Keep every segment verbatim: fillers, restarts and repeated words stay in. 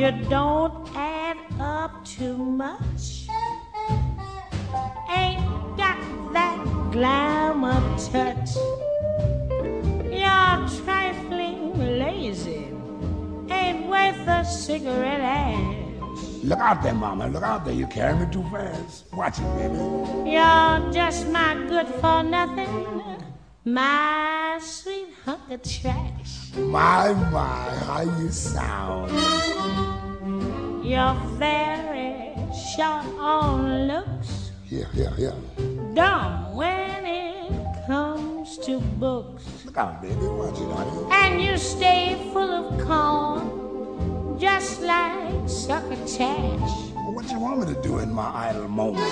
You don't add up too much. Ain't got that glamour touch. You're trifling lazy. Ain't worth a cigarette ash. Look out there, mama. Look out there. You carry me too fast. Watch it, baby. You're just my good for nothing. My sweet hunk of trash. My, my, how you sound. You're very short on looks. Yeah, yeah, yeah. Dumb when it comes to books. Look out, baby. Watch it, honey. And you stay full of corn, just like succotash. Well, what you want me to do in my idle moments?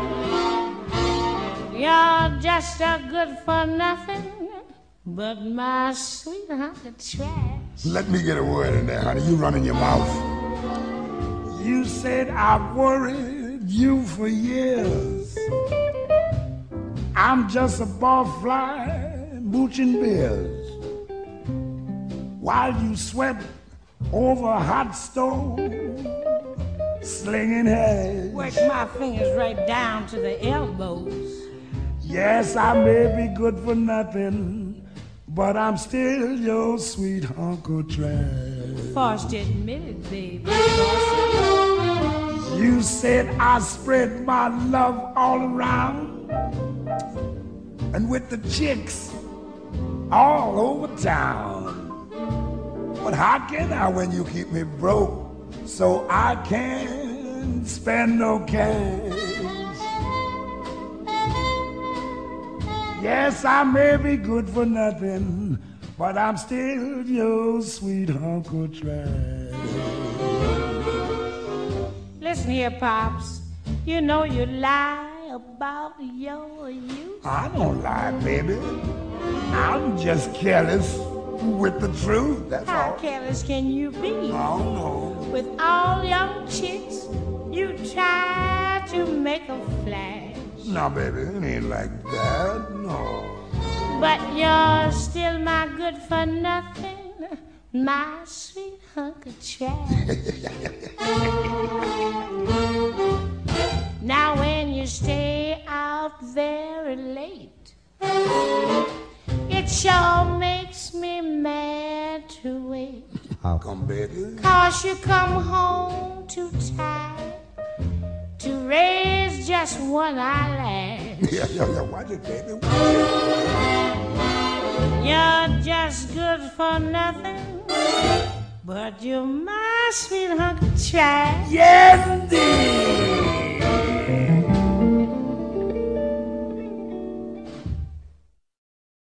You're just a good for nothing, but my sweet hunk of trash. Let me get a word in there, honey. You running your mouth. You said I've worried you for years. I'm just a barfly mooching beers while you sweat over a hot stove, slinging hay. Work my fingers right down to the elbows. Yes, I may be good for nothing, but I'm still your sweet hunk of trash. Forced to admit it, baby. You said I spread my love all around, and with the chicks all over town. But how can I when you keep me broke so I can't spend no cash? Yes, I may be good for nothing, but I'm still your sweet hunk of trash. Listen here, Pops. You know you lie about your youth. I don't lie, baby. I'm just careless with the truth, that's How all. careless can you be? Oh, no. With all young chicks, you try to make a flash. No, baby, it ain't like that, no. But you're still my good for nothing, my sweet hunk of trash. Now when you stay out very late, it sure makes me mad to wait. How come, baby? 'Cause you come home too tired to raise just one eyelash. Yeah, yeah, yeah, watch it, baby, watch it. You're just good for nothing, but you're my sweet hunk of trash. Yes, indeed.